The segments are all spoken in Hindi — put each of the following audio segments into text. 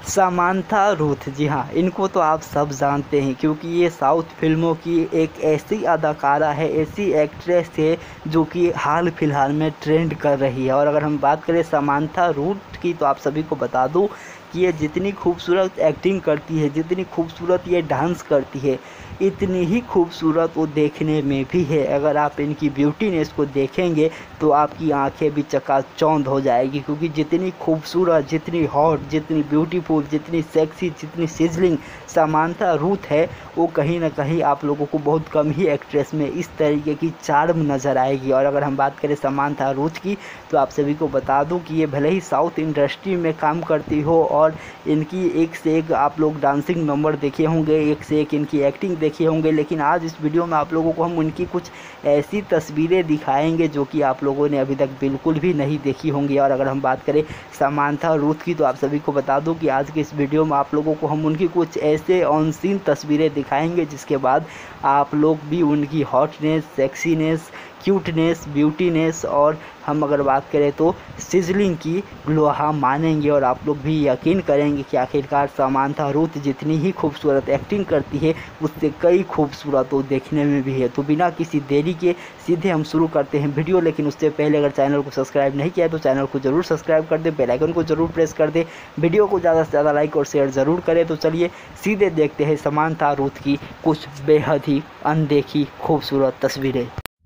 समांथा रूथ, जी हाँ, इनको तो आप सब जानते हैं क्योंकि ये साउथ फिल्मों की एक ऐसी अदाकारा है, ऐसी एक्ट्रेस है जो कि हाल फिलहाल में ट्रेंड कर रही है। और अगर हम बात करें समांथा रूथ की तो आप सभी को बता दूं कि ये जितनी खूबसूरत एक्टिंग करती है, जितनी खूबसूरत ये डांस करती है, इतनी ही खूबसूरत वो देखने में भी है। अगर आप इनकी ब्यूटीनेस को देखेंगे तो आपकी आंखें भी चकाचौंध हो जाएगी, क्योंकि जितनी खूबसूरत, जितनी हॉट, जितनी ब्यूटीफुल, जितनी सेक्सी, जितनी सिजलिंग समांथा रूथ है, वो कहीं ना कहीं आप लोगों को बहुत कम ही एक्ट्रेस में इस तरीके की चार्म नज़र आएगी। और अगर हम बात करें समांथा रूथ की तो आप सभी को बता दूं कि ये भले ही साउथ इंडस्ट्री में काम करती हो और इनकी एक से एक आप लोग डांसिंग नंबर देखे होंगे, एक से एक इनकी एक्टिंग देखे होंगे, लेकिन आज इस वीडियो में आप लोगों को हम उनकी कुछ ऐसी तस्वीरें दिखाएंगे जो कि आप लोगों ने अभी तक बिल्कुल भी नहीं देखी होंगी। और अगर हम बात करें समांथा रूथ की तो आप सभी को बता दूं कि आज के इस वीडियो में आप लोगों को हम उनकी कुछ ऐसे ऑन सीन तस्वीरें दिखाएंगे जिसके बाद आप लोग भी उनकी हॉटनेस, सेक्सीनेस, क्यूटनेस, ब्यूटीनेस और हम अगर बात करें तो सिजलिंग की लोहा मानेंगे। और आप लोग भी यकीन करेंगे कि आखिरकार समांथा रूथ जितनी ही खूबसूरत एक्टिंग करती है उससे कई खूबसूरत वो देखने में भी है। तो बिना किसी देरी के सीधे हम शुरू करते हैं वीडियो, लेकिन उससे पहले अगर चैनल को सब्सक्राइब नहीं किया तो चैनल को ज़रूर सब्सक्राइब कर दें, बेल आइकन को ज़रूर प्रेस कर दें, वीडियो को ज़्यादा से ज़्यादा लाइक और शेयर ज़रूर करें। तो चलिए सीधे देखते हैं समांथा रूथ की कुछ बेहद ही अनदेखी खूबसूरत तस्वीरें।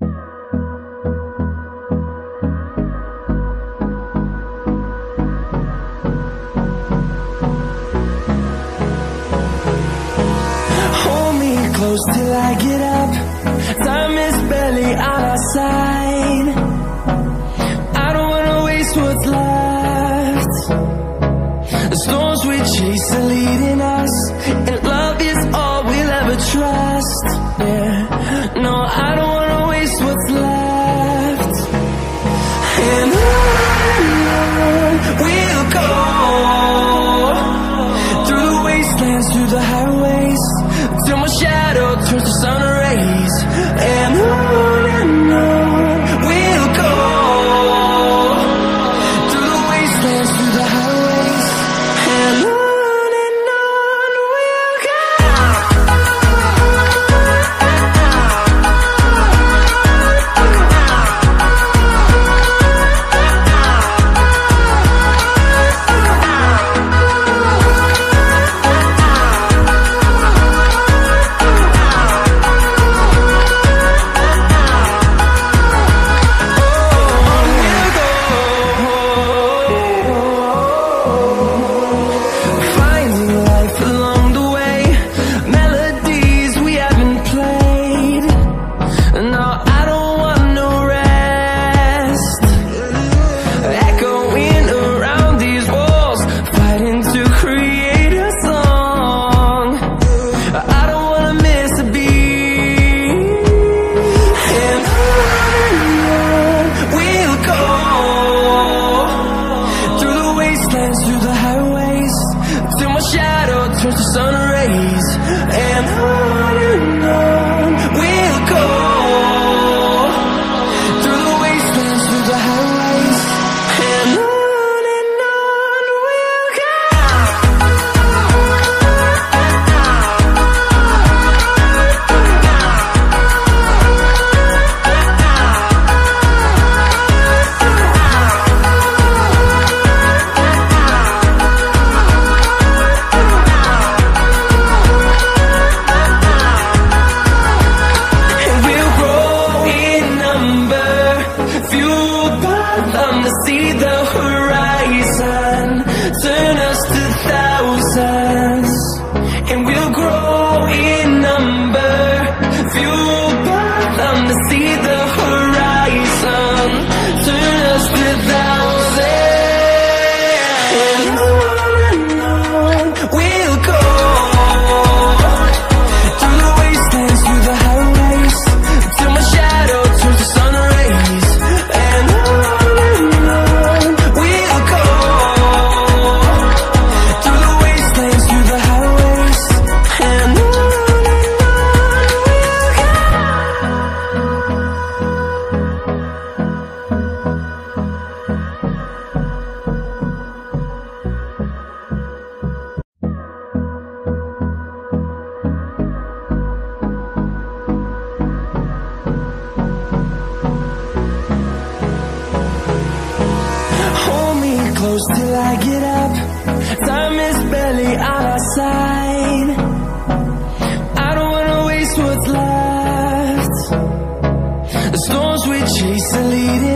Close till I get up. Time is barely on our side. I don't wanna waste what's left. The storms we chase are leading us, and love is all we'll ever trust. Yeah, no, I don't wanna waste what's left. And on we'll go, through the wastelands, through the highways, till my shadow turns to sun rays. And on we'll go, through the wastelands, through the highways. And on we'll go. till I get up. Time is barely on our side. I don't wanna waste what's left. The storms we chase are leading